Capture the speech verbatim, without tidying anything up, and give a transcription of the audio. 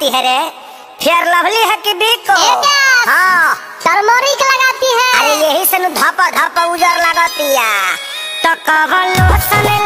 लगाती है रे? फेयर लवली है कि बिको? हाँ टर्मरिक लगाती है। अरे यही से नु धपा धपा उजर लगाती है। तो कवन लोशन